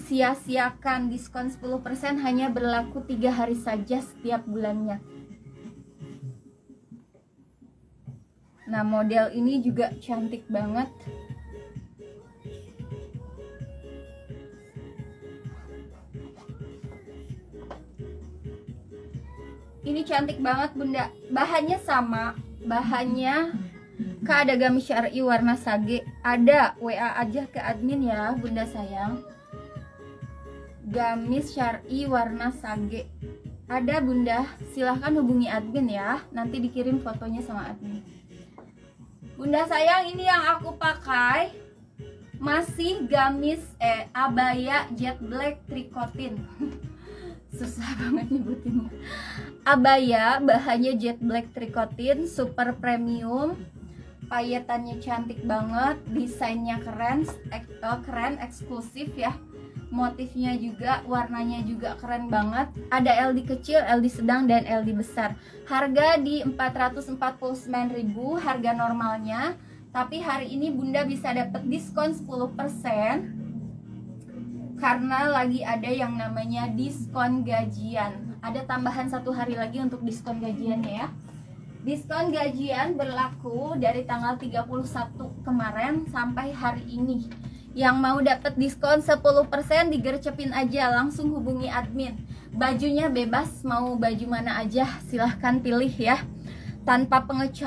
sia-siakan diskon 10%, hanya berlaku 3 hari saja setiap bulannya. Nah, model ini juga cantik banget. Ini cantik banget Bunda. Bahannya sama, bahannya Kak, ada gamis syar'i warna sage. Ada, WA aja ke admin ya Bunda sayang. Gamis syar'i warna sage ada Bunda, silahkan hubungi admin ya, nanti dikirim fotonya sama admin. Bunda sayang, ini yang aku pakai masih gamis abaya jet black tricotin. Susah banget nyebutinnya. Abaya bahannya jet black tricotin, super premium, payetannya cantik banget, desainnya keren, keren, eksklusif ya. Motifnya juga, warnanya juga keren banget. Ada LD kecil, LD sedang, dan LD besar. Harga di 449.000 harga normalnya. Tapi hari ini Bunda bisa dapat diskon 10% karena lagi ada yang namanya diskon gajian. Ada tambahan 1 hari lagi untuk diskon gajiannya ya. Diskon gajian berlaku dari tanggal 31 kemarin sampai hari ini. Yang mau dapat diskon 10% digercepin aja, langsung hubungi admin. Bajunya bebas, mau baju mana aja silahkan pilih ya. Tanpa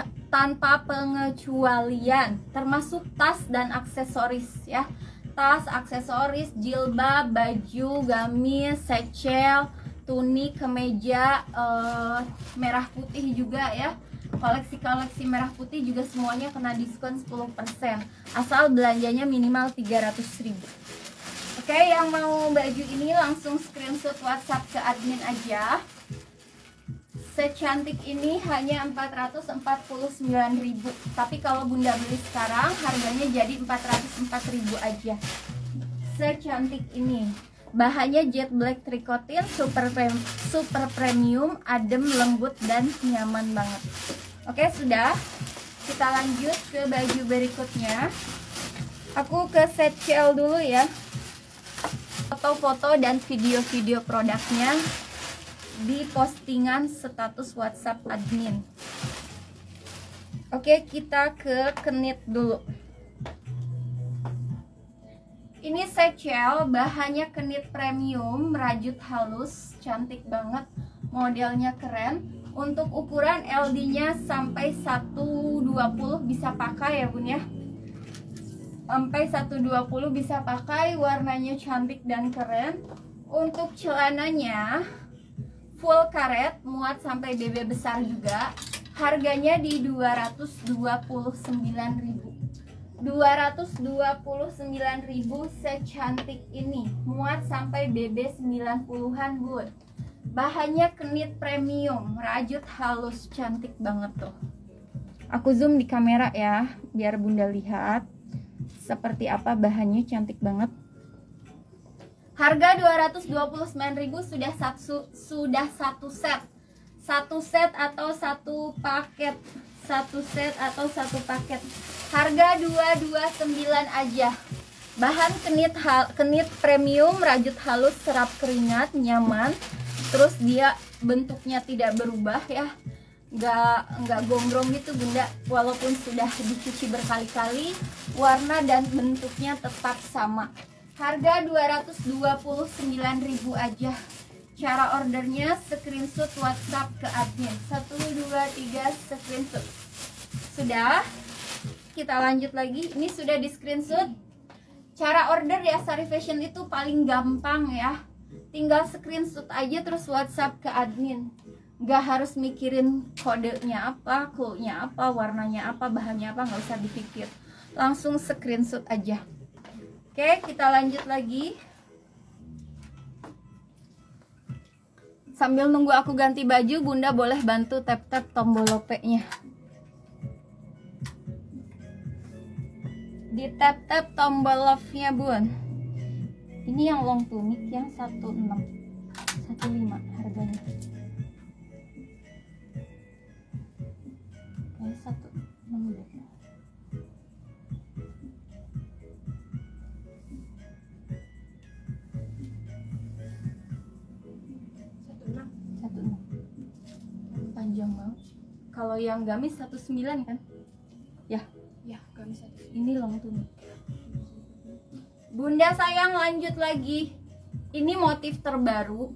pengecualian, termasuk tas dan aksesoris ya. Tas, aksesoris, jilbab, baju, gamis, secel, tunik, kemeja, merah putih juga ya. Koleksi-koleksi merah putih juga semuanya kena diskon 10%, asal belanjanya minimal 300.000. Oke, yang mau baju ini langsung screenshot WhatsApp ke admin aja. Secantik ini hanya 449.000, tapi kalau Bunda beli sekarang harganya jadi 404.000 aja. Secantik ini, bahannya jet black tricotin, super premium, adem, lembut, dan nyaman banget. Oke, sudah. Kita lanjut ke baju berikutnya. Aku ke set CL dulu ya. Foto-foto dan video-video produknya di postingan status WhatsApp admin. Oke, kita ke knit dulu. Ini secel, bahannya knit premium, rajut halus, cantik banget, modelnya keren. Untuk ukuran LD-nya sampai 120 bisa pakai ya Bun ya. Sampai 120 bisa pakai, warnanya cantik dan keren. Untuk celananya full karet, muat sampai BB besar juga. Harganya di 229.000. 229.000 secantik ini, muat sampai BB 90-an Bun. Bahannya knit premium, rajut halus, cantik banget tuh. Aku zoom di kamera ya, biar Bunda lihat seperti apa bahannya, cantik banget. Harga 229.000 sudah satu set. Satu set atau satu paket. Satu set atau satu paket. Harga 229 aja. Bahan knit premium, rajut halus, serap keringat, nyaman. Terus dia bentuknya tidak berubah ya, nggak gombrong gitu Bunda, walaupun sudah dicuci berkali-kali, warna dan bentuknya tetap sama. Harga 229.000 aja. Cara ordernya screenshot WhatsApp ke admin 123 screenshot. Sudah, kita lanjut lagi. Ini sudah di screenshot. Cara order ya Sari Fashion itu paling gampang ya. Tinggal screenshot aja terus WhatsApp ke admin. Gak harus mikirin kodenya apa, clue-nya apa, warnanya apa, bahannya apa, nggak usah dipikir. Langsung screenshot aja. Oke, kita lanjut lagi. Sambil nunggu aku ganti baju, Bunda boleh bantu tap-tap tombol lope-nya. Di tap-tap tombol love-nya Bun. Ini yang long tunik yang 1615 harganya. Kayak 16. panjang banget. Kalau yang gamis 19 kan? Ya, gamis aja. ini long tunik. Bunda sayang, lanjut lagi. Ini motif terbaru.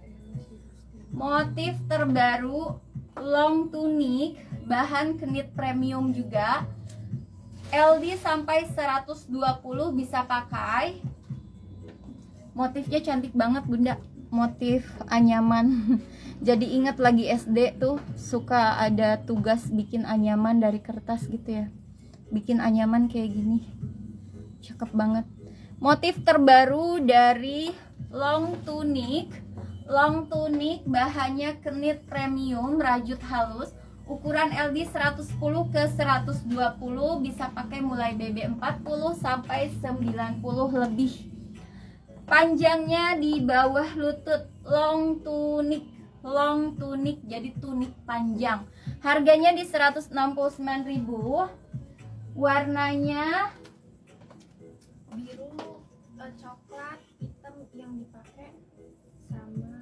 Motif terbaru long tunik, bahan knit premium juga. LD sampai 120 bisa pakai. Motifnya cantik banget Bunda, motif anyaman. Jadi ingat lagi SD tuh suka ada tugas bikin anyaman dari kertas gitu ya. Bikin anyaman kayak gini, cakep banget. Motif terbaru dari long tunik. Long tunik bahannya knit premium, rajut halus. Ukuran LD 110 ke 120, bisa pakai mulai BB 40 sampai 90 lebih. Panjangnya di bawah lutut, long tunik. Long tunik, jadi tunik panjang. Harganya di 169.000. Warnanya Biru, coklat, hitam yang dipakai sama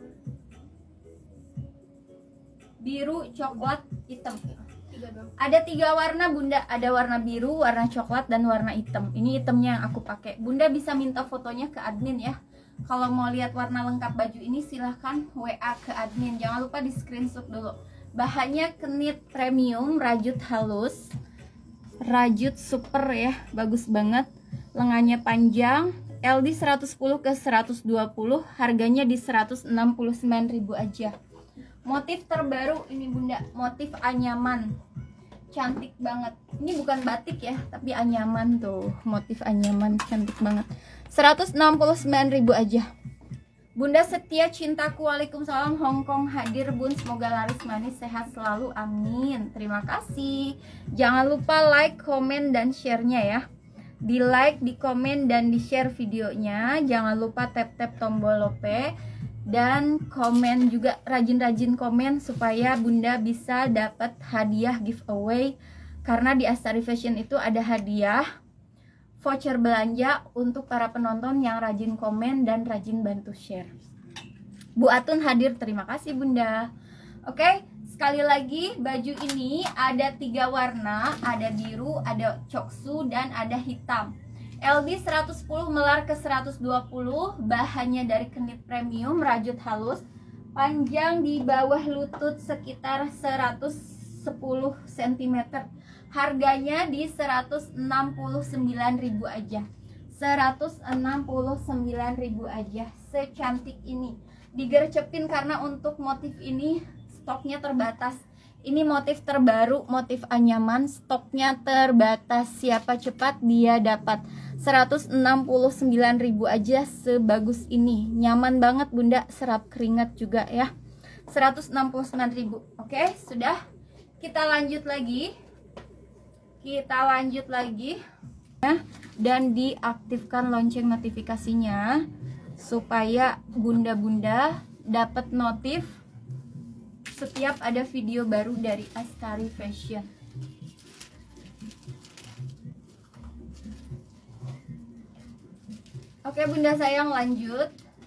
biru, coklat, hitam. 3 doang. Ada 3 warna Bunda, ada warna biru, warna coklat, dan warna hitam. Ini hitamnya yang aku pakai. Bunda bisa minta fotonya ke admin ya. Kalau mau lihat warna lengkap baju ini silahkan WA ke admin. Jangan lupa di screenshot dulu. Bahannya knit premium, rajut halus, rajut super ya, bagus banget. Lengannya panjang, LD 110 ke 120, harganya di 169.000 aja. Motif terbaru ini Bunda, motif anyaman. Cantik banget. Ini bukan batik ya, tapi anyaman tuh. Motif anyaman cantik banget. 169.000 aja. Bunda setia cintaku, waalaikumsalam. Hongkong hadir Bun, semoga laris manis, sehat selalu, amin. Terima kasih. Jangan lupa like, komen, dan share-nya ya. Di like, di komen, dan di share videonya. Jangan lupa tap-tap tombol lope. Dan komen juga, rajin-rajin komen supaya Bunda bisa dapat hadiah giveaway. Karena di Astari Fashion itu ada hadiah voucher belanja untuk para penonton yang rajin komen dan rajin bantu share. Bu Atun hadir, terima kasih Bunda. Oke, sekali lagi baju ini ada 3 warna, ada biru, ada coksu, dan ada hitam. LD 110 melar ke 120, bahannya dari knit premium, rajut halus, panjang di bawah lutut sekitar 110 cm. Harganya di 169.000 aja. 169.000 aja. Secantik ini. Digercepin karena untuk motif ini stoknya terbatas. Ini motif terbaru, motif anyaman, stoknya terbatas. Siapa cepat dia dapat. 169.000 aja sebagus ini. Nyaman banget Bunda, serap keringat juga ya. 169.000. Oke, sudah. Kita lanjut lagi. Dan diaktifkan lonceng notifikasinya supaya bunda-bunda dapat notif setiap ada video baru dari Astari Fashion. Oke Bunda sayang, lanjut.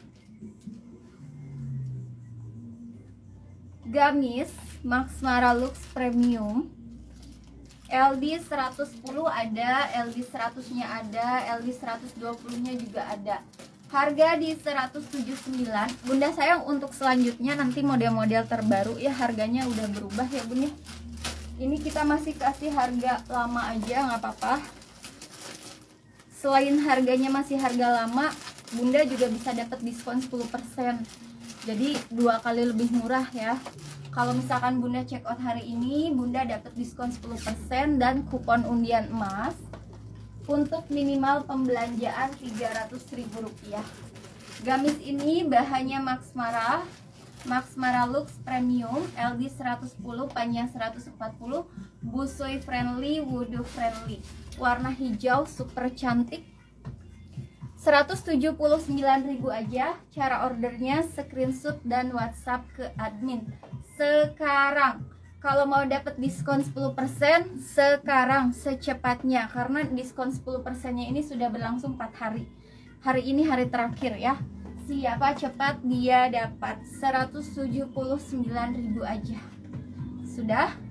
Gamis Max Mara Lux Premium, LD 110 ada, LD 100 nya ada, LD 120 nya juga ada. Harga di 179. Bunda sayang, untuk selanjutnya nanti model-model terbaru ya harganya udah berubah ya Bunda. Ini kita masih kasih harga lama aja, nggak apa-apa. Selain harganya masih harga lama, Bunda juga bisa dapat diskon 10%. Jadi 2 kali lebih murah ya. Kalau misalkan Bunda check out hari ini, Bunda dapat diskon 10% dan kupon undian emas untuk minimal pembelanjaan Rp300.000. Gamis ini bahannya Max Mara Lux Premium, LD 110, panjang 140, busui friendly, wudu friendly. Warna hijau super cantik. 179.000 aja. Cara ordernya screenshot dan WhatsApp ke admin sekarang. Kalau mau dapat diskon 10% sekarang secepatnya, karena diskon 10%-nya ini sudah berlangsung 4 hari. Hari ini hari terakhir ya. Siapa cepat dia dapat. 179.000 aja. Sudah?